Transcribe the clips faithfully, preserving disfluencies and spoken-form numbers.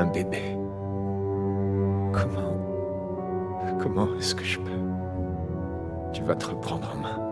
Un bébé. Comment... Comment est-ce que je peux... Tu vas te reprendre en main.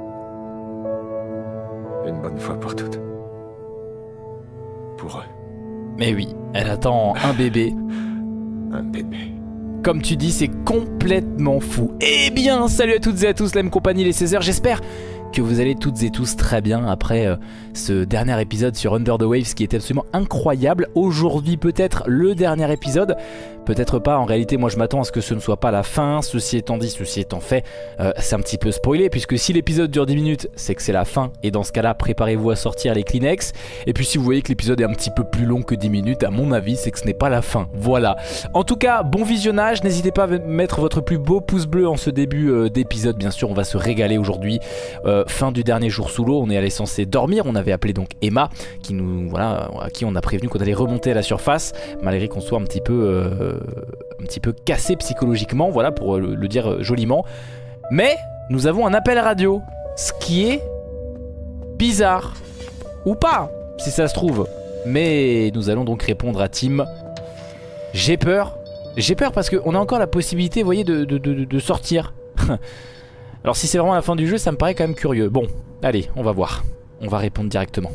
Une bonne fois pour toutes. Pour eux. Mais oui, elle attend un bébé. Un bébé. Comme tu dis, c'est complètement fou. Eh bien, salut à toutes et à tous, la même compagnie, les seize heures, j'espère que vous allez toutes et tous très bien après euh, ce dernier épisode sur Under the Waves qui était absolument incroyable. Aujourd'hui peut-être le dernier épisode, peut-être pas, en réalité moi je m'attends à ce que ce ne soit pas la fin. Ceci étant dit, ceci étant fait, euh, c'est un petit peu spoilé puisque si l'épisode dure dix minutes, c'est que c'est la fin et dans ce cas là préparez-vous à sortir les Kleenex. Et puis si vous voyez que l'épisode est un petit peu plus long que dix minutes, à mon avis c'est que ce n'est pas la fin, voilà. En tout cas, bon visionnage, n'hésitez pas à mettre votre plus beau pouce bleu en ce début euh, d'épisode, bien sûr on va se régaler aujourd'hui. euh, Fin du dernier jour sous l'eau, on est allé censé dormir, on avait appelé donc Emma, qui nous, voilà, à qui on a prévenu qu'on allait remonter à la surface, malgré qu'on soit un petit peu, euh, un petit peu cassé psychologiquement, voilà, pour le, le dire joliment. Mais nous avons un appel radio, ce qui est bizarre, ou pas, si ça se trouve. Mais nous allons donc répondre à Tim. J'ai peur, j'ai peur parce qu'on a encore la possibilité, vous voyez, de, de, de, de sortir. Alors si c'est vraiment la fin du jeu, ça me paraît quand même curieux. Bon, allez, on va voir. On va répondre directement.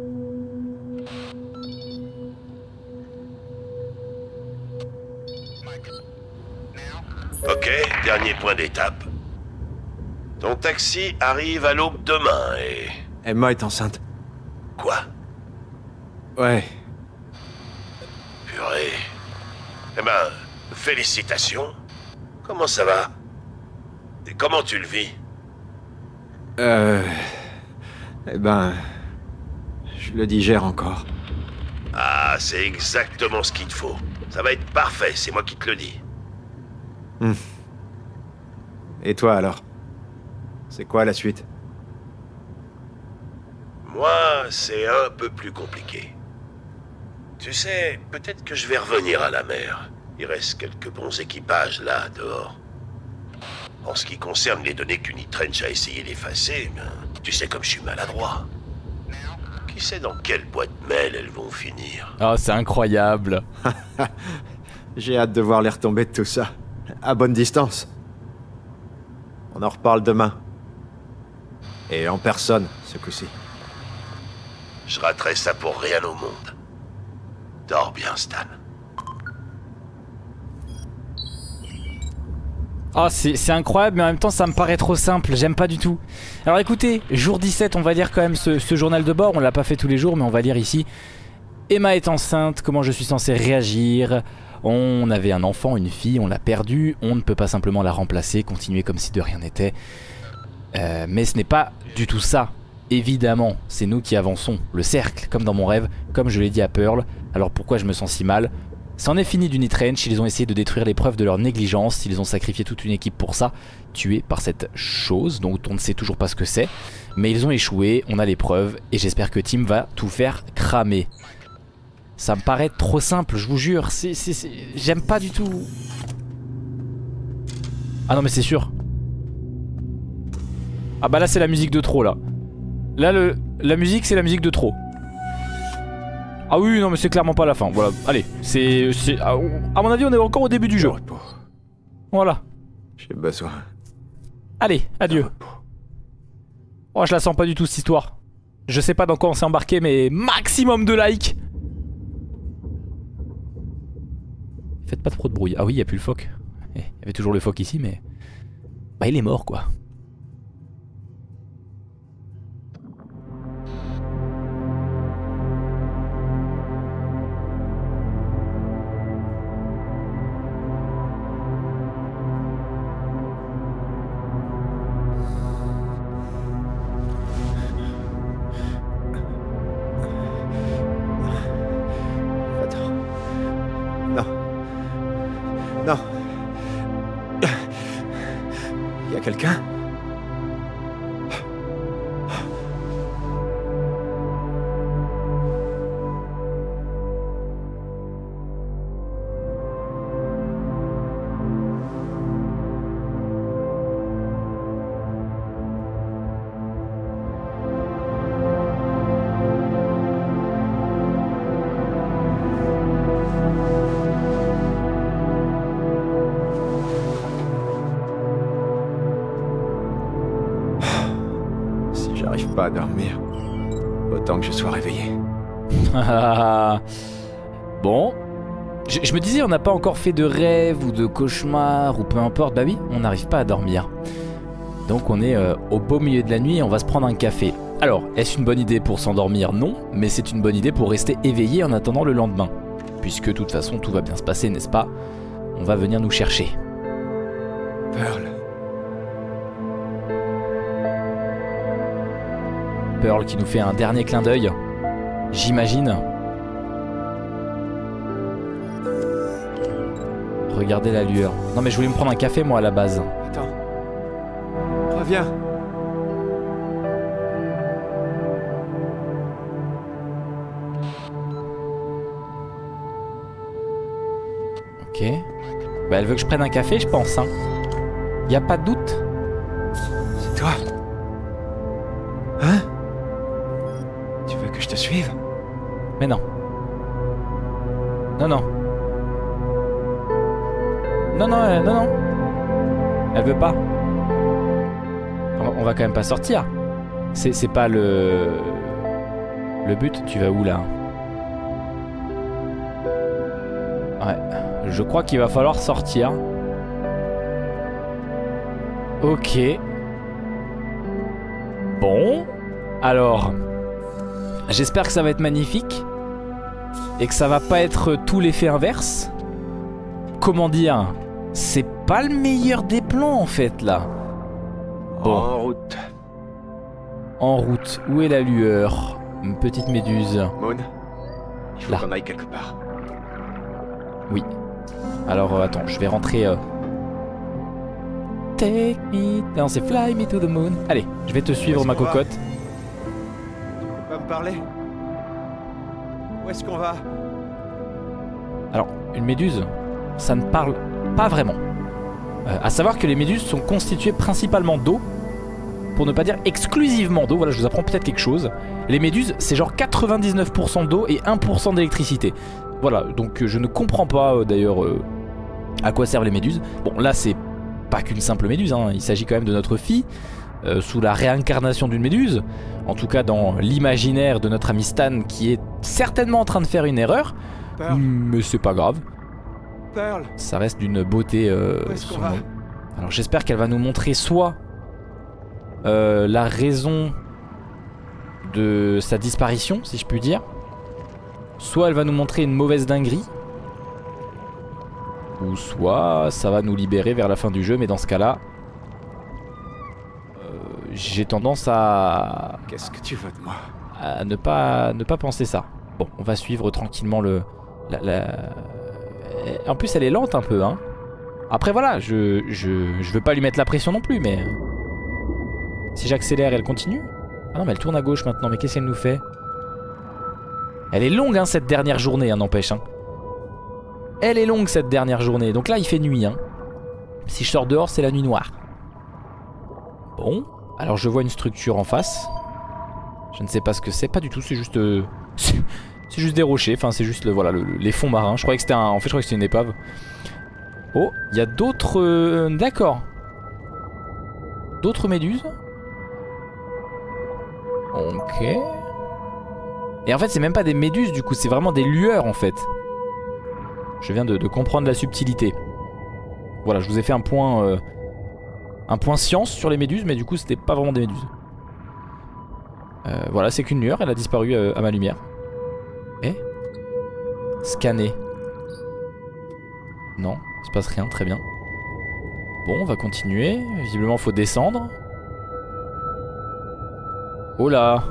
Ok, dernier point d'étape. Ton taxi arrive à l'aube demain et... Emma est enceinte. Quoi? Ouais. Purée. Eh ben, félicitations. Comment ça va? Et comment tu le vis? Euh... Eh ben... Je le digère encore. Ah, c'est exactement ce qu'il te faut. Ça va être parfait, c'est moi qui te le dis. Hmm. Et toi alors? C'est quoi la suite? Moi, c'est un peu plus compliqué. Tu sais, peut-être que je vais revenir à la mer. Il reste quelques bons équipages là, dehors. En ce qui concerne les données qu'Unitrench a essayé d'effacer, ben, tu sais comme je suis maladroit. Qui sait dans quelle boîte mail elles vont finir? Oh, c'est incroyable. J'ai hâte de voir les retombées de tout ça. À bonne distance. On en reparle demain. Et en personne, ce coup-ci. Je raterai ça pour rien au monde. Dors bien, Stan. Oh, c'est incroyable, mais en même temps ça me paraît trop simple, j'aime pas du tout. Alors écoutez, jour dix-sept, on va lire quand même ce, ce journal de bord, on l'a pas fait tous les jours, mais on va lire ici. Emma est enceinte, comment je suis censé réagir? On avait un enfant, une fille, on l'a perdue, on ne peut pas simplement la remplacer, continuer comme si de rien n'était. Euh, mais ce n'est pas du tout ça. Évidemment, c'est nous qui avançons, le cercle, comme dans mon rêve, comme je l'ai dit à Pearl. Alors pourquoi je me sens si mal? C'en est fini d'Unitrench, ils ont essayé de détruire les preuves de leur négligence, ils ont sacrifié toute une équipe pour ça, tués par cette chose dont on ne sait toujours pas ce que c'est. Mais ils ont échoué, on a les preuves, et j'espère que Tim va tout faire cramer. Ça me paraît trop simple, je vous jure, c'est, c'est, c'est... j'aime pas du tout. Ah non mais c'est sûr. Ah bah là c'est la musique de trop là. Là le... la musique c'est la musique de trop. Ah oui non mais c'est clairement pas la fin, voilà, allez, c'est... À mon avis on est encore au début du jeu. Voilà. J'ai besoin. Allez, adieu. Oh je la sens pas du tout cette histoire. Je sais pas dans quoi on s'est embarqué mais maximum de likes. Faites pas trop de bruit. Ah oui, il n'y a plus le phoque. Il y avait toujours le phoque ici, mais... Bah il est mort, quoi. Non. Il y a quelqu'un? pas à dormir. Autant que je sois réveillé. Bon. Je, je me disais, on n'a pas encore fait de rêve ou de cauchemar ou peu importe. Bah oui, on n'arrive pas à dormir. Donc on est euh, au beau milieu de la nuit et on va se prendre un café. Alors, est-ce une bonne idée pour s'endormir? Non, mais c'est une bonne idée pour rester éveillé en attendant le lendemain. Puisque de toute façon, tout va bien se passer, n'est-ce pas? On va venir nous chercher. Pearl. Pearl qui nous fait un dernier clin d'œil. J'imagine. Regardez la lueur. Non mais je voulais me prendre un café moi à la base. Attends. Reviens. Ok. Bah elle veut que je prenne un café je pense hein. Y a pas de doute. C'est toi. Hein? Tu veux que je te suive? Mais non. Non non. Non non euh, non non. Elle veut pas. On va quand même pas sortir. C'est pas le... Le but. Tu vas où là? Ouais. Je crois qu'il va falloir sortir. Ok. Bon. Alors. J'espère que ça va être magnifique. Et que ça va pas être tout l'effet inverse. Comment dire? C'est pas le meilleur des plans en fait là. Bon. En route. En route. Où est la lueur? Une petite méduse. Moon, il faut là. qu'on aille quelque part. Oui. Alors euh, attends, je vais rentrer... Euh... Take me... Non, c'est fly me to the moon. Allez, je vais te suivre ma cocotte. Tu peux pas me parler? Où est-ce qu'on va? Alors, une méduse, ça ne parle pas vraiment. Euh, à savoir que les méduses sont constituées principalement d'eau, pour ne pas dire exclusivement d'eau. Voilà, je vous apprends peut-être quelque chose. Les méduses, c'est genre quatre-vingt-dix-neuf pour cent d'eau et un pour cent d'électricité. Voilà, donc euh, je ne comprends pas euh, d'ailleurs euh, à quoi servent les méduses. Bon, là, c'est pas qu'une simple méduse, hein. Il s'agit quand même de notre fille, euh, sous la réincarnation d'une méduse. En tout cas, dans l'imaginaire de notre ami Stan, qui est certainement en train de faire une erreur. Pearl. Mais c'est pas grave. Pearl. Ça reste d'une beauté euh, Où est-ce qu'on son va? nom. Alors j'espère qu'elle va nous montrer soit euh, la raison de sa disparition, si je puis dire, soit elle va nous montrer une mauvaise dinguerie, ou soit ça va nous libérer vers la fin du jeu, mais dans ce cas-là, euh, j'ai tendance à, Qu'est-ce que tu veux de moi? à ne pas, ne pas penser ça. Bon, on va suivre tranquillement le... La, la... En plus elle est lente un peu hein. Après voilà, je, je, je veux pas lui mettre la pression non plus, mais si j'accélère elle continue. Ah non mais elle tourne à gauche maintenant, mais qu'est-ce qu'elle nous fait? Elle est longue hein cette dernière journée hein, n'empêche hein. Elle est longue cette dernière journée, donc là il fait nuit hein. Si je sors dehors c'est la nuit noire. Bon, alors je vois une structure en face. Je ne sais pas ce que c'est, pas du tout, c'est juste... Euh... C'est juste des rochers, enfin c'est juste le, voilà, le, les fonds marins. Je croyais que c'était un... En fait je croyais que c'était une épave. Oh, il y a d'autres... Euh, D'accord. D'autres méduses. Ok. Et en fait c'est même pas des méduses du coup, c'est vraiment des lueurs en fait. Je viens de, de comprendre la subtilité. Voilà, je vous ai fait un point... Euh, un point science sur les méduses, mais du coup c'était pas vraiment des méduses. Euh, voilà, c'est qu'une lueur, elle a disparu euh, à ma lumière. Eh? Scanner. Non, il se passe rien, très bien. Bon, on va continuer. Visiblement, faut descendre. Oh là!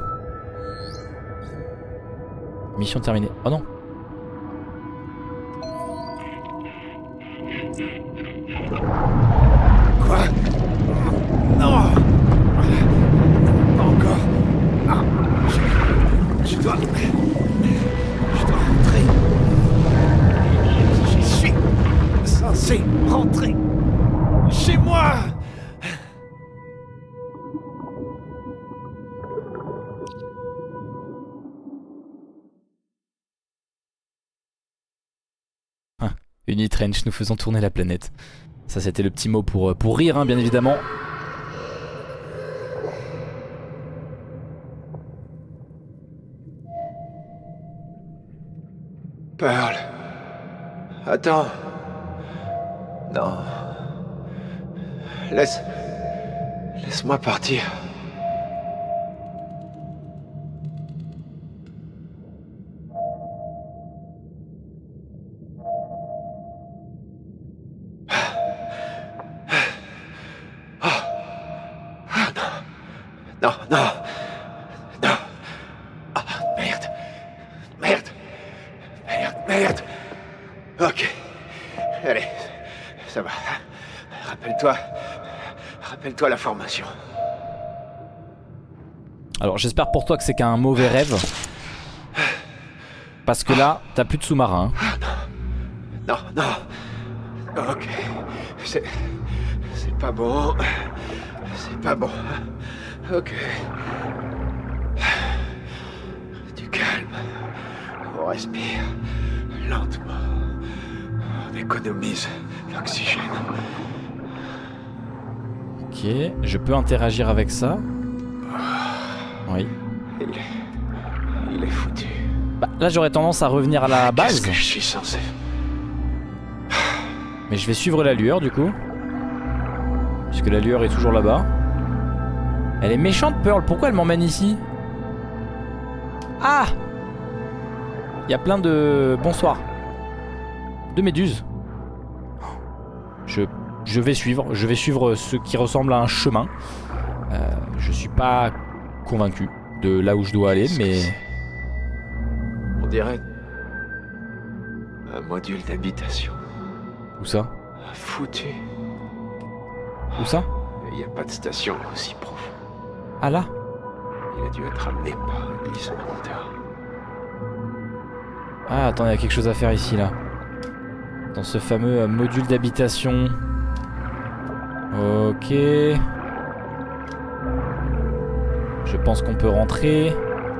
Mission terminée. Oh non! Quoi? Non! Pas encore. Ah, je, je dois... Je dois rentrer. Je suis censé rentrer chez moi. Ah, Unitrench, nous faisons tourner la planète. Ça c'était le petit mot pour, pour rire hein, bien évidemment. Pearl. Attends. Non. Laisse... Laisse-moi partir. Non, non, non. Ah, merde. Merde. Merde, merde. Ok. Allez, ça va. Rappelle-toi. Rappelle-toi la formation. Alors j'espère pour toi que c'est qu'un mauvais rêve. Parce que là, t'as plus de sous-marin. Non, non, non. Ok. C'est... C'est pas bon. C'est pas bon. Ok. Du calme. On respire. Lentement. On économise l'oxygène. Ok, je peux interagir avec ça. Oui. Il est... Il est foutu. Bah, là j'aurais tendance à revenir à la base. Qu'est-ce que je suis censé... Mais je vais suivre la lueur du coup. Puisque la lueur est toujours là-bas. Elle est méchante Pearl, pourquoi elle m'emmène ici? Ah! Il y a plein de... Bonsoir. De méduses. Je... je vais suivre, je vais suivre ce qui ressemble à un chemin. Euh, je suis pas convaincu de là où je dois aller, mais... On dirait... un module d'habitation. Où ça? Foutu. Où ça? Il n'y a pas de station aussi profonde. Ah là? Il a dû être amené par un glissement de terrain. Ah attends, il y a quelque chose à faire ici là. Dans ce fameux euh, module d'habitation. Ok. Je pense qu'on peut rentrer.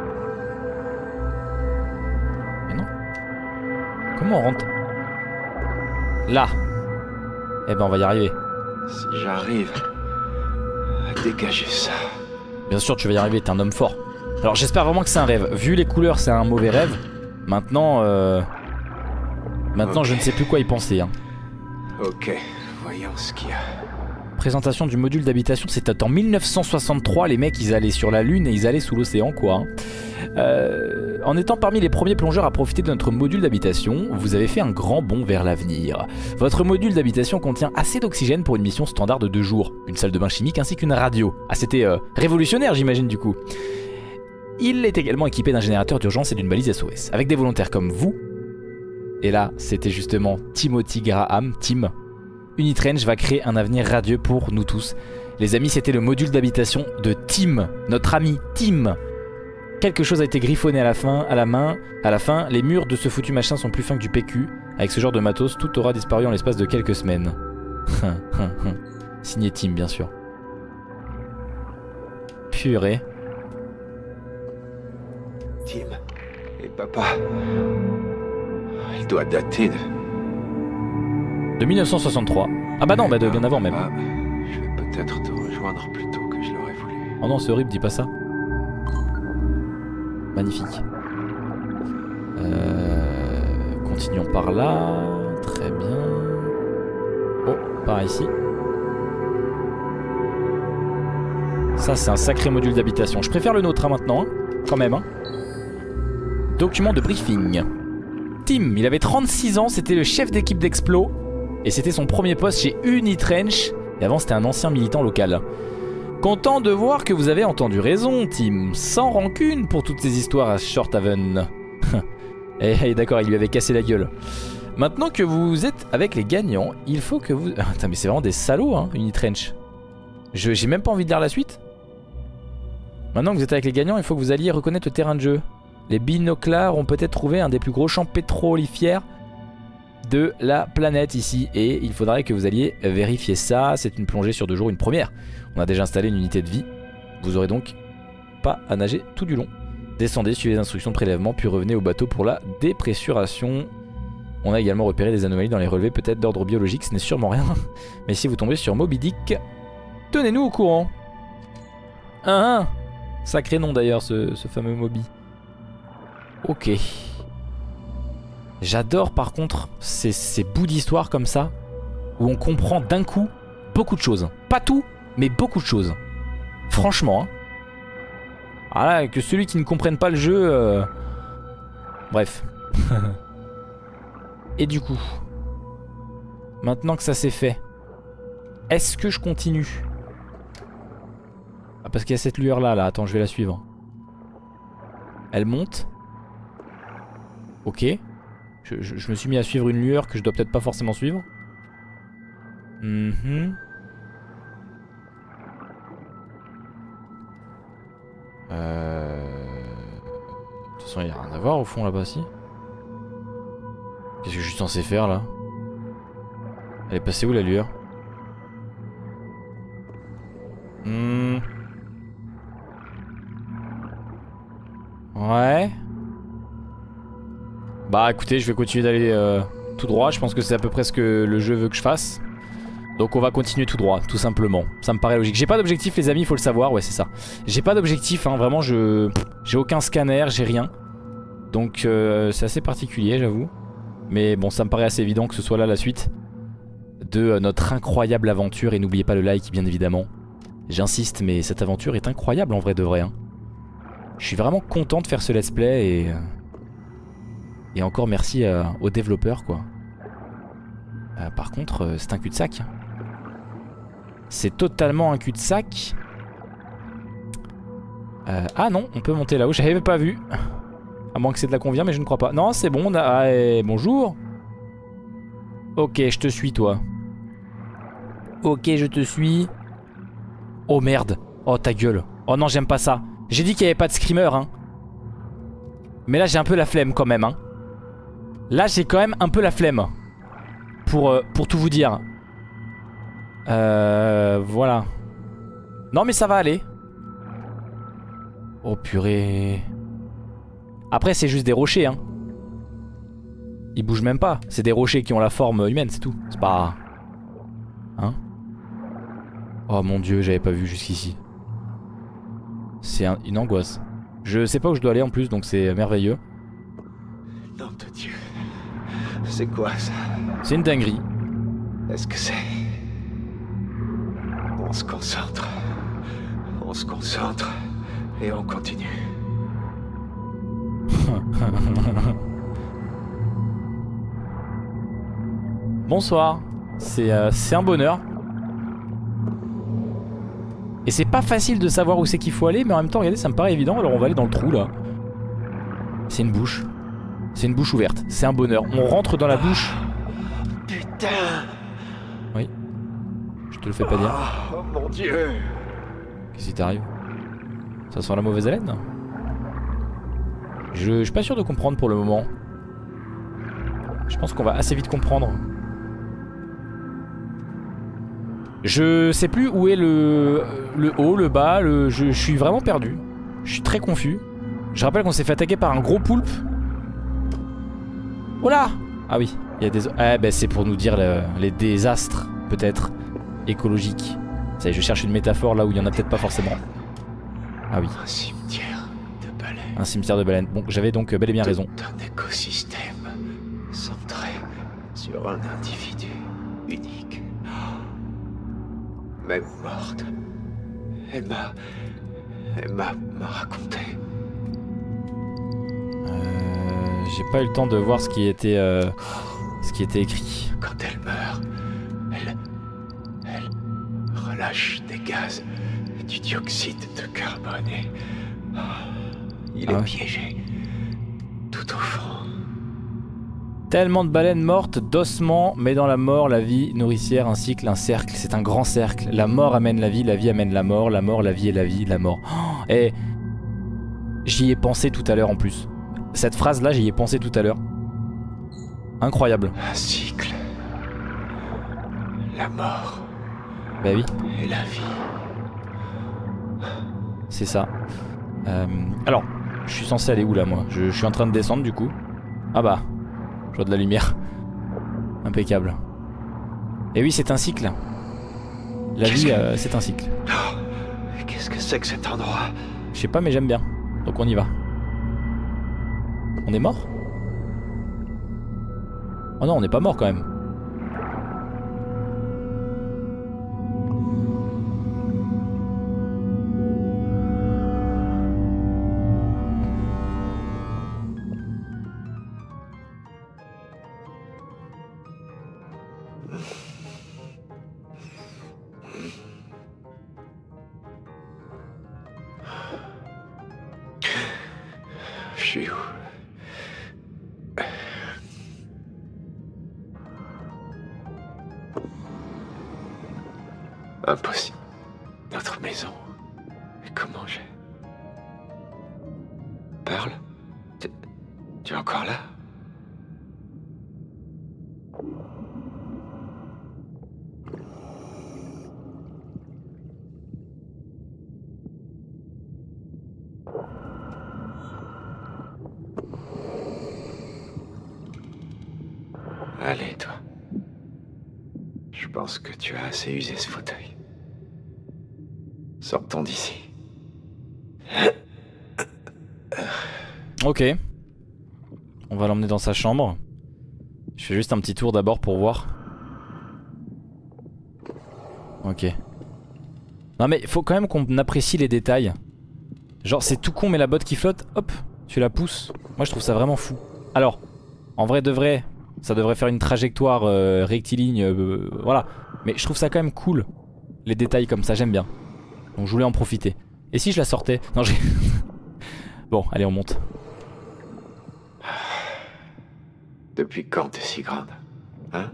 Mais non. Comment on rentre? Là. Eh ben on va y arriver. Si j'arrive à dégager ça... Bien sûr tu vas y arriver, t'es un homme fort. Alors j'espère vraiment que c'est un rêve. Vu les couleurs c'est un mauvais rêve. Maintenant euh... Maintenant okay. Je ne sais plus quoi y penser hein. Ok, voyons ce qu'il y a. Présentation du module d'habitation, c'était en mille neuf cent soixante-trois, les mecs ils allaient sur la lune et ils allaient sous l'océan quoi hein. euh, En étant parmi les premiers plongeurs à profiter de notre module d'habitation, vous avez fait un grand bond vers l'avenir. Votre module d'habitation contient assez d'oxygène pour une mission standard de deux jours, une salle de bain chimique ainsi qu'une radio. Ah c'était euh, révolutionnaire j'imagine du coup. Il est également équipé d'un générateur d'urgence et d'une balise S O S. Avec des volontaires comme vous, et là c'était justement Timothy Graham, Tim, Unitrange va créer un avenir radieux pour nous tous. Les amis, c'était le module d'habitation de Tim, notre ami Tim. Quelque chose a été griffonné à la fin, à la main, à la fin. Les murs de ce foutu machin sont plus fins que du P Q. Avec ce genre de matos, tout aura disparu en l'espace de quelques semaines. Signé Tim, bien sûr. Purée. Tim et papa. Il doit dater de... De mille neuf cent soixante-trois. Ah bah non, bah de bien avant même. Ah, je vais peut-être te rejoindre plus tôt que je l'aurais voulu. Oh non, c'est horrible, dis pas ça. Magnifique. Euh... Continuons par là. Très bien. Oh, par ici. Ça, c'est un sacré module d'habitation. Je préfère le nôtre hein, maintenant, hein, quand même. Hein. Document de briefing. Tim, il avait trente-six ans, c'était le chef d'équipe d'Explo. Et c'était son premier poste chez Unitrange. Et avant c'était un ancien militant local. Content de voir que vous avez entendu raison, Tim. Sans rancune pour toutes ces histoires à Shorthaven. Et d'accord, il lui avait cassé la gueule. Maintenant que vous êtes avec les gagnants, il faut que vous... Attends, mais c'est vraiment des salauds, hein, Unitrange. Je, j'ai même pas envie de lire la suite. Maintenant que vous êtes avec les gagnants, il faut que vous alliez reconnaître le terrain de jeu. Les binoclars ont peut-être trouvé un des plus gros champs pétrolifères de la planète ici. Et il faudrait que vous alliez vérifier ça. C'est une plongée sur deux jours, une première. On a déjà installé une unité de vie. Vous aurez donc pas à nager tout du long. Descendez, suivez les instructions de prélèvement, puis revenez au bateau pour la dépressuration. On a également repéré des anomalies dans les relevés, peut-être d'ordre biologique, ce n'est sûrement rien. Mais si vous tombez sur Moby Dick, tenez-nous au courant. Un, un. Sacré nom d'ailleurs, ce, ce fameux Moby. Ok. J'adore par contre ces, ces bouts d'histoire comme ça, où on comprend d'un coup beaucoup de choses. Pas tout, mais beaucoup de choses. Franchement. Hein. Ah là, que celui qui ne comprenne pas le jeu... Euh... Bref. Et du coup, maintenant que ça c'est fait, est-ce que je continue? Ah, parce qu'il y a cette lueur là, là. Attends, je vais la suivre. Elle monte. Ok. Je, je, je me suis mis à suivre une lueur que je dois peut-être pas forcément suivre. Mm-hmm. Euh... De toute façon, il n'y a rien à voir au fond là-bas, si. Qu'est-ce que je suis censé faire là? Elle est passée où la lueur? Hmm. Ouais. Bah écoutez, je vais continuer d'aller euh, tout droit. Je pense que c'est à peu près ce que le jeu veut que je fasse. Donc on va continuer tout droit, tout simplement. Ça me paraît logique. J'ai pas d'objectif les amis, il faut le savoir. Ouais c'est ça. J'ai pas d'objectif, hein. Vraiment je... J'ai aucun scanner, j'ai rien. Donc euh, c'est assez particulier j'avoue. Mais bon ça me paraît assez évident que ce soit là la suite de euh, notre incroyable aventure. Et n'oubliez pas le like bien évidemment. J'insiste mais cette aventure est incroyable en vrai de vrai. Hein. Je suis vraiment content de faire ce let's play et... Et encore merci euh, aux développeurs quoi. Euh, par contre euh, c'est un cul-de-sac. C'est totalement un cul-de-sac. Euh, ah non, on peut monter là-haut, j'avais pas vu. À moins que c'est de la convient, mais je ne crois pas. Non, c'est bon, on a... Ah, et... bonjour. Ok, je te suis, toi. Ok, je te suis. Oh merde. Oh, ta gueule. Oh non, j'aime pas ça. J'ai dit qu'il n'y avait pas de screamer, hein. Mais là, j'ai un peu la flemme, quand même, hein. Là, j'ai quand même un peu la flemme. Pour, euh, pour tout vous dire. Euh... Voilà. Non, mais ça va aller. Oh, purée... Après c'est juste des rochers hein. Ils bougent même pas. C'est des rochers qui ont la forme humaine, c'est tout. C'est pas... Hein? Oh mon dieu, j'avais pas vu jusqu'ici. C'est un... une angoisse. Je sais pas où je dois aller en plus, donc c'est merveilleux. Nom de Dieu. C'est quoi ça? C'est une dinguerie. Est-ce que c'est... On se concentre. On se concentre. Et on continue. Bonsoir. C'est euh, c'est un bonheur. Et c'est pas facile de savoir où c'est qu'il faut aller, mais en même temps, regardez, ça me paraît évident. Alors on va aller dans le trou là. C'est une bouche. C'est une bouche ouverte. C'est un bonheur. On rentre dans la bouche. Putain. Oui. Je te le fais pas dire. Oh mon dieu. Qu'est-ce qui t'arrive? Ça sent la mauvaise haleine? Je, je suis pas sûr de comprendre pour le moment. Je pense qu'on va assez vite comprendre. Je sais plus où est le, le haut, le bas, le, je, je suis vraiment perdu. Je suis très confus. Je rappelle qu'on s'est fait attaquer par un gros poulpe. Oh là! Ah oui, il y a des... Eh ben c'est pour nous dire le, les désastres, peut-être, écologiques. Ça y est, je cherche une métaphore là où il y en a peut-être pas forcément. Ah oui. Un cimetière de baleines. Un cimetière de baleines. Bon, j'avais donc bel et bien raison. Tout un écosystème centré sur un individu unique. Même morte. Elle m'a... Elle m'a m'a raconté. Euh, J'ai pas eu le temps de voir ce qui était, euh, ce qui était écrit. Quand elle meurt, elle... Elle relâche des gaz, du dioxyde de carbone et... Il Ah est ouais. piégé. Tout au fond. Tellement de baleines mortes, d'ossements, mais dans la mort, la vie nourricière, un cycle, un cercle. C'est un grand cercle. La mort amène la vie, la vie amène la mort, la mort, la vie et la vie, la mort. Oh, et j'y ai pensé tout à l'heure en plus. Cette phrase-là, j'y ai pensé tout à l'heure. Incroyable. Un cycle. La mort Bah oui, et la vie. c'est ça. Euh, alors, je suis censé aller où là, moi je, je suis en train de descendre du coup. Ah bah, je vois de la lumière. Impeccable. Et oui, c'est un cycle. La Qu'est-ce vie, que- euh, c'est un cycle. Oh, qu'est-ce que c'est que cet endroit? Je sais pas, mais j'aime bien. Donc on y va. On est mort? Oh non, on n'est pas mort quand même. Je suis où? Impossible. Notre maison. Mais comment j'ai... Parle? Tu... tu es encore là? Allez, toi. Je pense que tu as assez usé ce fauteuil. Sortons d'ici. Ok. On va l'emmener dans sa chambre. Je fais juste un petit tour d'abord pour voir. Ok. Non mais faut quand même qu'on apprécie les détails. Genre c'est tout con mais la botte qui flotte, hop, tu la pousses. Moi je trouve ça vraiment fou. Alors, en vrai de vrai, ça devrait faire une trajectoire euh, rectiligne, euh, voilà. Mais je trouve ça quand même cool. Les détails comme ça, j'aime bien. Donc je voulais en profiter. Et si je la sortais? Non j'ai... Bon, allez on monte. Depuis quand t'es si grande? Hein?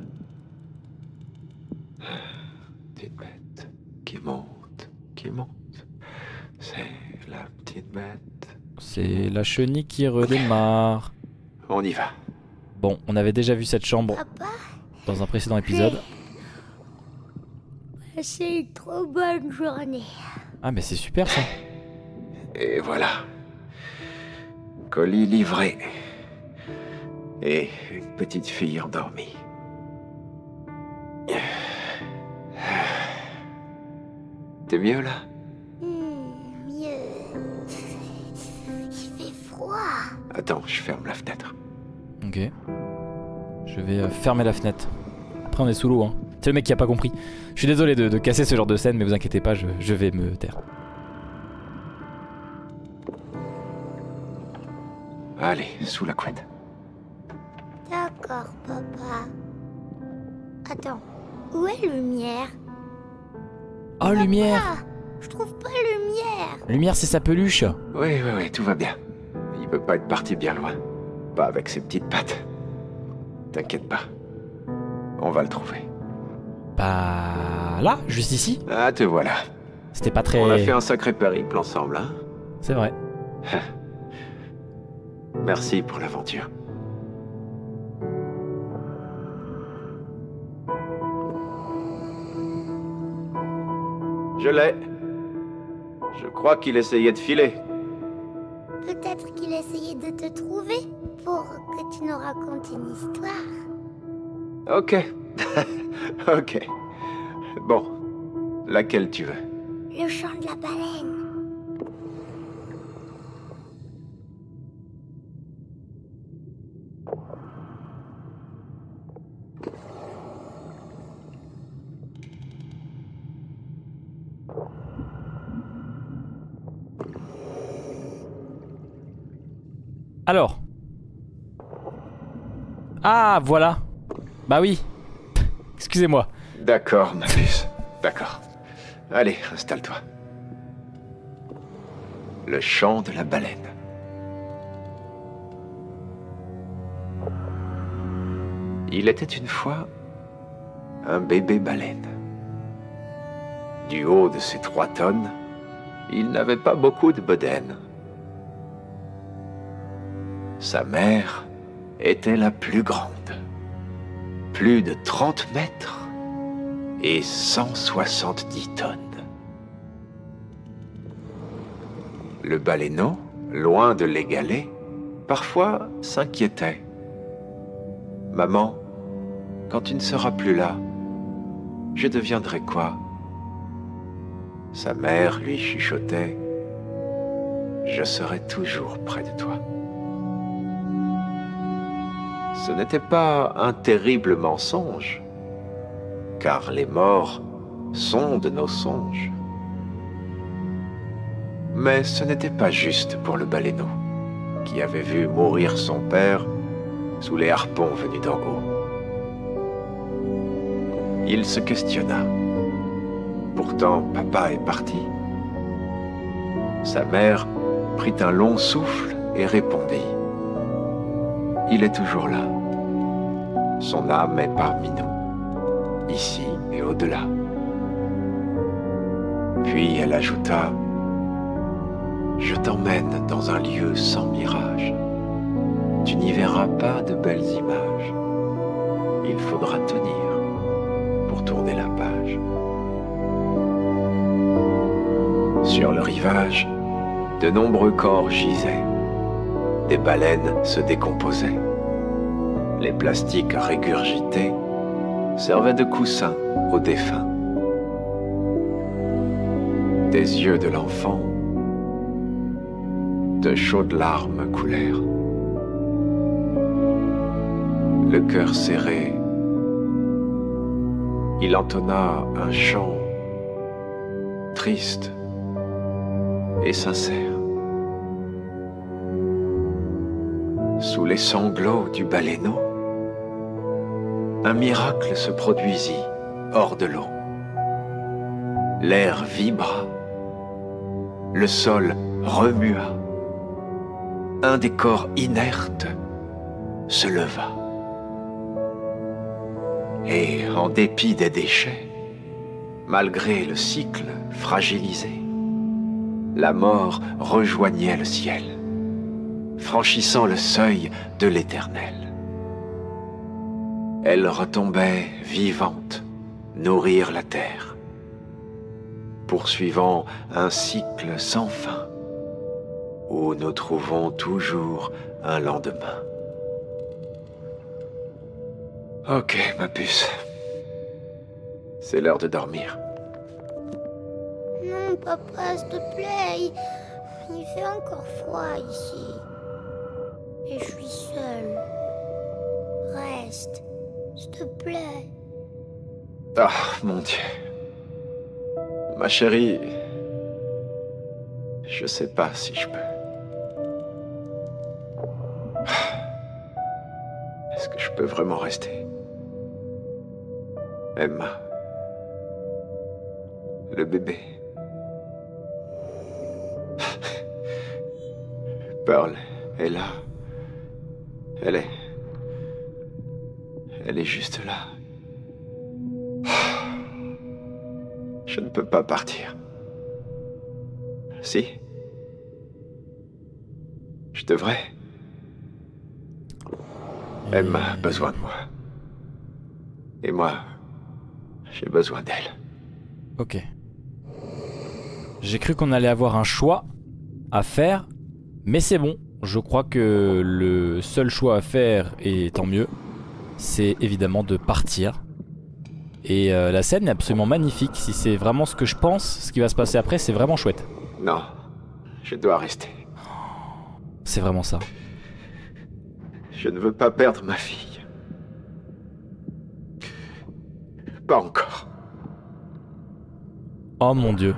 Petite bête qui monte, qui monte. C'est la petite bête. C'est la chenille qui redémarre. On y va. Bon, on avait déjà vu cette chambre Papa, dans un précédent épisode. c'est une trop bonne journée. Ah mais c'est super ça. Et voilà. Colis livré. Et une petite fille endormie. T'es mieux là? Hmm, mieux. Il fait froid. Attends, je ferme la fenêtre. Ok. Je vais euh, fermer la fenêtre. Après on est sous l'eau hein. C'est le mec qui a pas compris. Je suis désolé de, de casser ce genre de scène mais vous inquiétez pas, je, je vais me taire. Allez, sous la couette. D'accord, papa. Attends, où est Lumière? Oh lumière. Ah, je trouve pas Lumière. Lumière c'est sa peluche. Oui, oui, oui, tout va bien. Il peut pas être parti bien loin. Pas avec ses petites pattes. T'inquiète pas. On va le trouver. Bah là, juste ici. Ah, te voilà. C'était pas très... On a fait un sacré périple ensemble, hein? C'est vrai. Merci pour l'aventure. Je l'ai. Je crois qu'il essayait de filer. Peut-être qu'il essayait de te trouver pour que tu nous racontes une histoire. Ok. Ok. Bon. Laquelle tu veux? Le chant de la baleine. Alors. Ah voilà. Bah oui. Excusez-moi. D'accord, ma puce. D'accord. Allez, installe-toi. Le chant de la baleine. Il était une fois un bébé baleine. Du haut de ses trois tonnes, il n'avait pas beaucoup de bedaine. Sa mère était la plus grande. Plus de trente mètres et cent soixante-dix tonnes. Le baleineau, loin de l'égaler, parfois s'inquiétait. « Maman, quand tu ne seras plus là, je deviendrai quoi ?» Sa mère lui chuchotait « Je serai toujours près de toi. » Ce n'était pas un terrible mensonge, car les morts sont de nos songes. Mais ce n'était pas juste pour le baleineau, qui avait vu mourir son père sous les harpons venus d'en haut. Il se questionna. Pourtant, papa est parti. Sa mère prit un long souffle et répondit. Il est toujours là. Son âme est parmi nous, ici et au-delà. Puis elle ajouta, je t'emmène dans un lieu sans mirage. Tu n'y verras pas de belles images. Il faudra tenir pour tourner la page. Sur le rivage, de nombreux corps gisaient. Des baleines se décomposaient. Les plastiques régurgités servaient de coussins aux défunts. Des yeux de l'enfant, de chaudes larmes coulèrent. Le cœur serré, il entonna un chant triste et sincère. Sous les sanglots du baleineau, un miracle se produisit hors de l'eau. L'air vibra, le sol remua. Un des corps inertes se leva. Et en dépit des déchets, malgré le cycle fragilisé, la mort rejoignait le ciel, franchissant le seuil de l'éternel. Elle retombait vivante, nourrir la terre, poursuivant un cycle sans fin, où nous trouvons toujours un lendemain. Ok, ma puce. C'est l'heure de dormir. Non, papa, s'il te plaît. Il fait encore froid ici. Et je suis seule. Reste, s'il te plaît. Ah, mon Dieu. Ma chérie, je sais pas si je peux. Est-ce que je peux vraiment rester? Emma, le bébé. Pearl est là. Elle est... Elle est juste là. Je ne peux pas partir. Si. Je devrais. Emma a besoin de moi. Et moi, j'ai besoin d'elle. Ok. J'ai cru qu'on allait avoir un choix à faire, mais c'est bon. Je crois que le seul choix à faire, et tant mieux, c'est évidemment de partir. Et euh, la scène est absolument magnifique. Si c'est vraiment ce que je pense, ce qui va se passer après, c'est vraiment chouette. Non, je dois rester. C'est vraiment ça. Je ne veux pas perdre ma fille. Pas encore. Oh mon Dieu.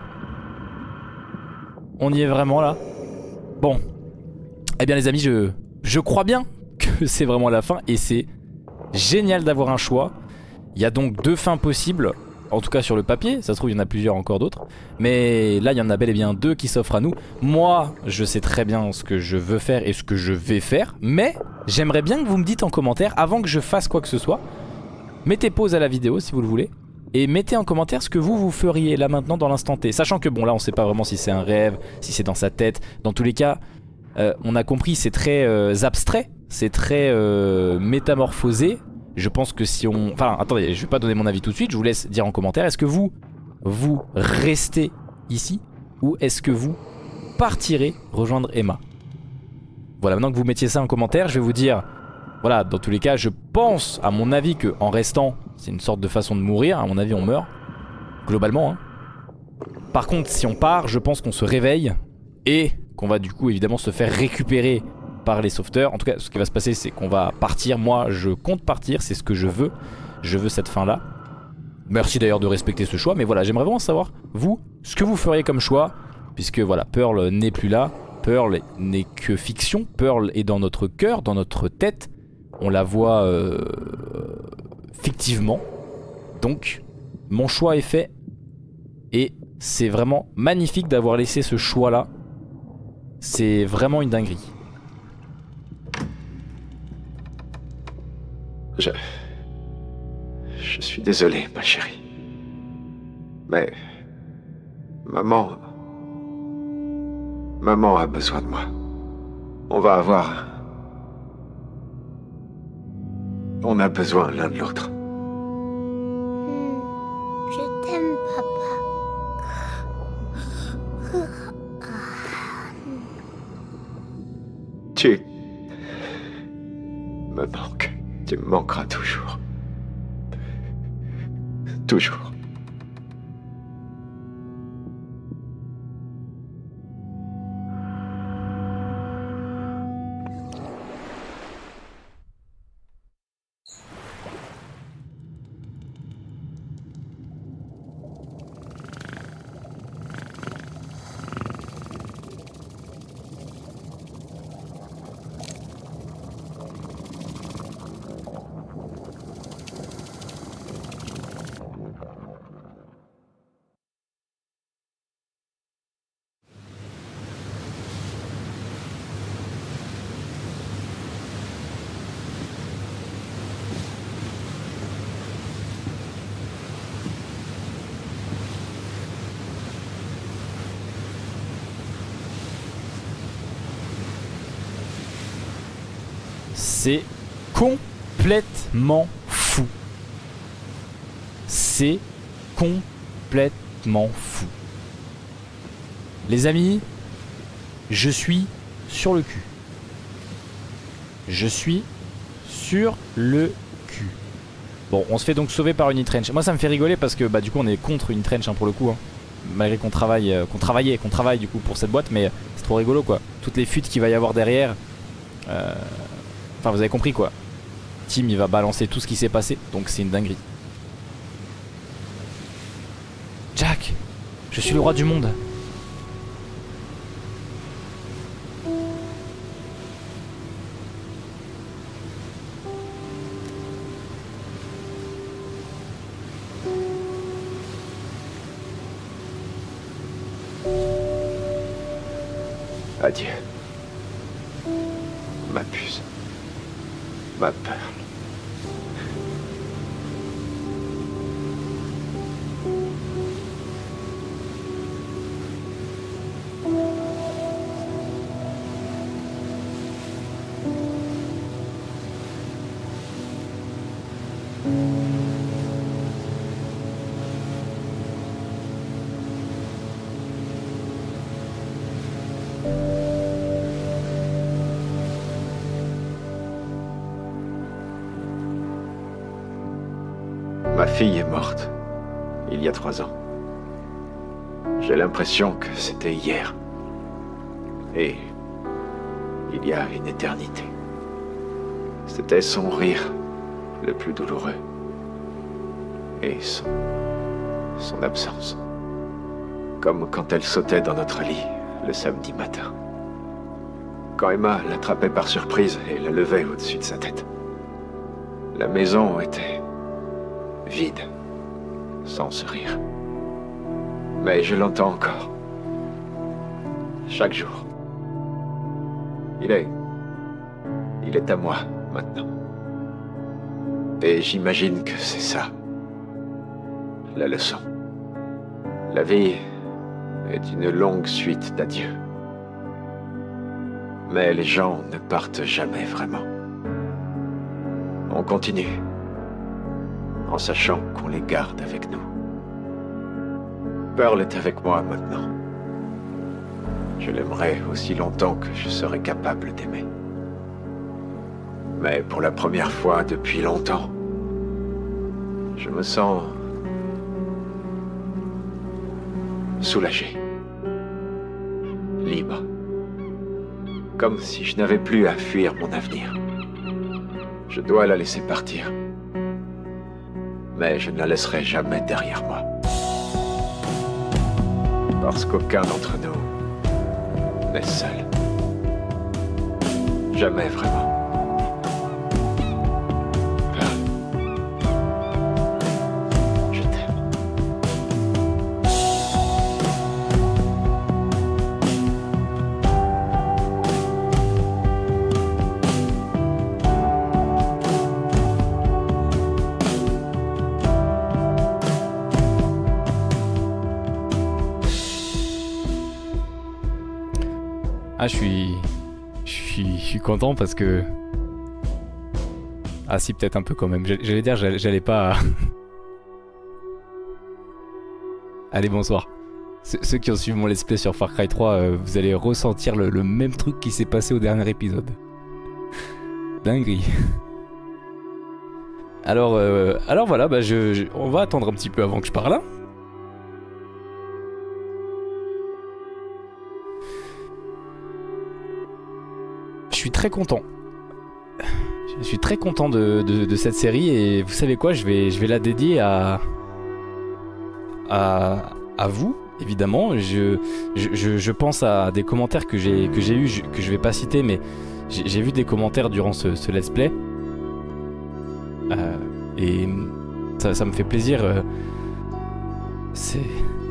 On y est vraiment là? Bon. Eh bien les amis, je, je crois bien que c'est vraiment la fin. Et c'est génial d'avoir un choix. Il y a donc deux fins possibles. En tout cas sur le papier. Ça se trouve il y en a plusieurs encore d'autres. Mais là il y en a bel et bien deux qui s'offrent à nous. Moi je sais très bien ce que je veux faire et ce que je vais faire. Mais j'aimerais bien que vous me dites en commentaire, avant que je fasse quoi que ce soit, mettez pause à la vidéo si vous le voulez. Et mettez en commentaire ce que vous vous feriez là maintenant dans l'instant T. Sachant que bon là on sait pas vraiment si c'est un rêve, si c'est dans sa tête. Dans tous les cas euh, on a compris, c'est très euh, abstrait. C'est très euh, métamorphosé. Je pense que si on... Enfin attendez, je vais pas donner mon avis tout de suite. Je vous laisse dire en commentaire. Est-ce que vous, vous restez ici? Ou est-ce que vous partirez rejoindre Emma? Voilà, maintenant que vous mettiez ça en commentaire, je vais vous dire... Voilà, dans tous les cas, je pense, à mon avis, que en restant, c'est une sorte de façon de mourir. À mon avis, on meurt. Globalement, hein. Par contre, si on part, je pense qu'on se réveille. Et qu'on va du coup, évidemment, se faire récupérer par les sauveteurs. En tout cas, ce qui va se passer, c'est qu'on va partir. Moi, je compte partir, c'est ce que je veux. Je veux cette fin-là. Merci d'ailleurs de respecter ce choix, mais voilà, j'aimerais vraiment savoir, vous, ce que vous feriez comme choix, puisque voilà, Pearl n'est plus là. Pearl n'est que fiction. Pearl est dans notre cœur, dans notre tête. On la voit euh, fictivement. Donc, mon choix est fait. Et c'est vraiment magnifique d'avoir laissé ce choix-là. C'est vraiment une dinguerie. Je... Je suis désolé, ma chérie. Mais... Maman... Maman a besoin de moi. On va avoir... On a besoin l'un de l'autre. Hmm, je t'aime, papa. Tu... me manques. Tu me manqueras toujours. Toujours. C'est complètement fou. C'est complètement fou. Les amis, je suis sur le cul. Je suis sur le cul. Bon, on se fait donc sauver par Unitrench. Moi ça me fait rigoler parce que bah du coup on est contre Unitrench hein, pour le coup. Hein. Malgré qu'on travaille, euh, qu'on travaillait, qu'on travaille du coup pour cette boîte, mais c'est trop rigolo quoi. Toutes les fuites qu'il va y avoir derrière. Euh... Enfin vous avez compris quoi. Tim il va balancer tout ce qui s'est passé, donc c'est une dinguerie. Jack, je suis le roi du monde. Adieu. Ma puce. Ma Pearl. Ma fille est morte, il y a trois ans. J'ai l'impression que c'était hier. Et il y a une éternité. C'était son rire le plus douloureux. Et son, son absence. Comme quand elle sautait dans notre lit le samedi matin. Quand Emma l'attrapait par surprise et la levait au-dessus de sa tête. La maison était vide, sans ce rire. Mais je l'entends encore. Chaque jour. Il est... Il est à moi, maintenant. Et j'imagine que c'est ça, la leçon. La vie est une longue suite d'adieux. Mais les gens ne partent jamais vraiment. On continue. En sachant qu'on les garde avec nous. Pearl est avec moi maintenant. Je l'aimerai aussi longtemps que je serai capable d'aimer. Mais pour la première fois depuis longtemps, je me sens soulagé, libre. Comme si je n'avais plus à fuir mon avenir. Je dois la laisser partir. Mais je ne la laisserai jamais derrière moi. Parce qu'aucun d'entre nous n'est seul. Jamais vraiment. Je t'aime. Ah, je suis... Je suis... Je suis content parce que... Ah si, peut-être un peu quand même. J'allais dire, j'allais pas... Allez, bonsoir. Ceux qui ont suivi mon let's play sur Far Cry trois, euh, vous allez ressentir le, le même truc qui s'est passé au dernier épisode. Dinguerie. Alors, euh, alors voilà, bah je, je, on va attendre un petit peu avant que je parle là. Je suis très content. Je suis très content de, de, de cette série et vous savez quoi, je vais, je vais la dédier à, à, à vous, évidemment. Je, je, je pense à des commentaires que j'ai que j'ai eu, que je vais pas citer, mais j'ai vu des commentaires durant ce, ce let's play. Euh, et ça, ça me fait plaisir. Euh, C'est...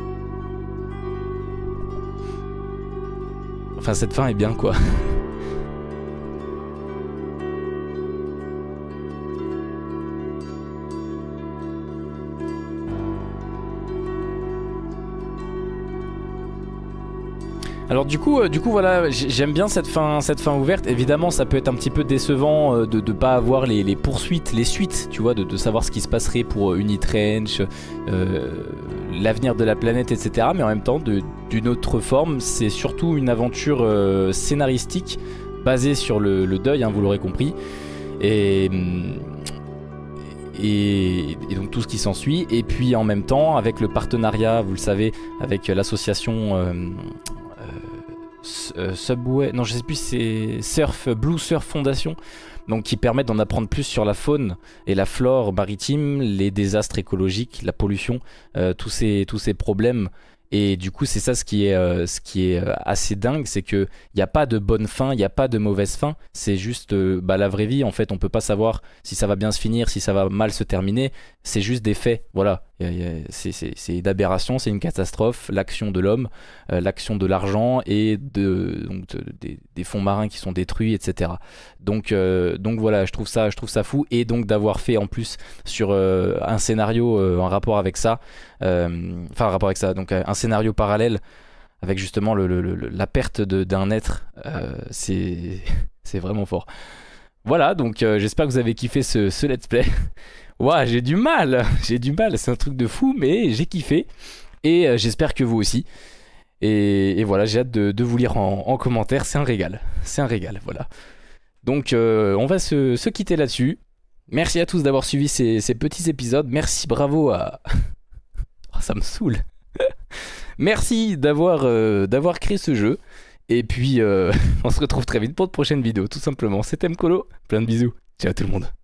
Enfin, cette fin est bien, quoi. Alors du coup, euh, du coup voilà, j'aime bien cette fin, cette fin ouverte. Évidemment, ça peut être un petit peu décevant euh, de ne pas avoir les, les poursuites, les suites, tu vois, de, de savoir ce qui se passerait pour Unitrench, euh, l'avenir de la planète, et cetera. Mais en même temps, d'une autre forme, c'est surtout une aventure euh, scénaristique basée sur le, le deuil, hein, vous l'aurez compris. Et... Et, et donc tout ce qui s'ensuit, et puis en même temps avec le partenariat, vous le savez, avec l'association euh, euh, Subway, non je sais plus, c'est Surf, Blue Surf Foundation, donc qui permettent d'en apprendre plus sur la faune et la flore maritime, les désastres écologiques, la pollution, euh, tous ces, tous ces problèmes. Et du coup c'est ça ce qui est, euh, ce qui est assez dingue, c'est qu'il n'y a pas de bonne fin, il n'y a pas de mauvaise fin, c'est juste euh, bah, la vraie vie en fait, on peut pas savoir si ça va bien se finir, si ça va mal se terminer, c'est juste des faits, voilà, c'est d'aberration, c'est une catastrophe, l'action de l'homme, euh, l'action de l'argent et de, donc, de, de, des fonds marins qui sont détruits, et cetera. Donc, euh, donc voilà, je trouve, ça, je trouve ça fou, et donc d'avoir fait en plus sur euh, un scénario euh, en rapport avec ça, euh, enfin en rapport avec ça, donc un scénario parallèle avec justement le, le, le, la perte d'un être, euh, c'est vraiment fort. Voilà, donc euh, j'espère que vous avez kiffé ce, ce let's play. Ouah, j'ai du mal, j'ai du mal, c'est un truc de fou, mais j'ai kiffé. Et euh, j'espère que vous aussi. Et, et voilà, j'ai hâte de, de vous lire en, en commentaire, c'est un régal. C'est un régal, voilà. Donc euh, on va se, se quitter là-dessus. Merci à tous d'avoir suivi ces, ces petits épisodes. Merci, bravo à... Oh, ça me saoule. Merci d'avoir euh, d'avoir créé ce jeu. Et puis, euh, on se retrouve très vite pour de prochaines vidéos, tout simplement. C'était Mkolo, plein de bisous. Ciao tout le monde.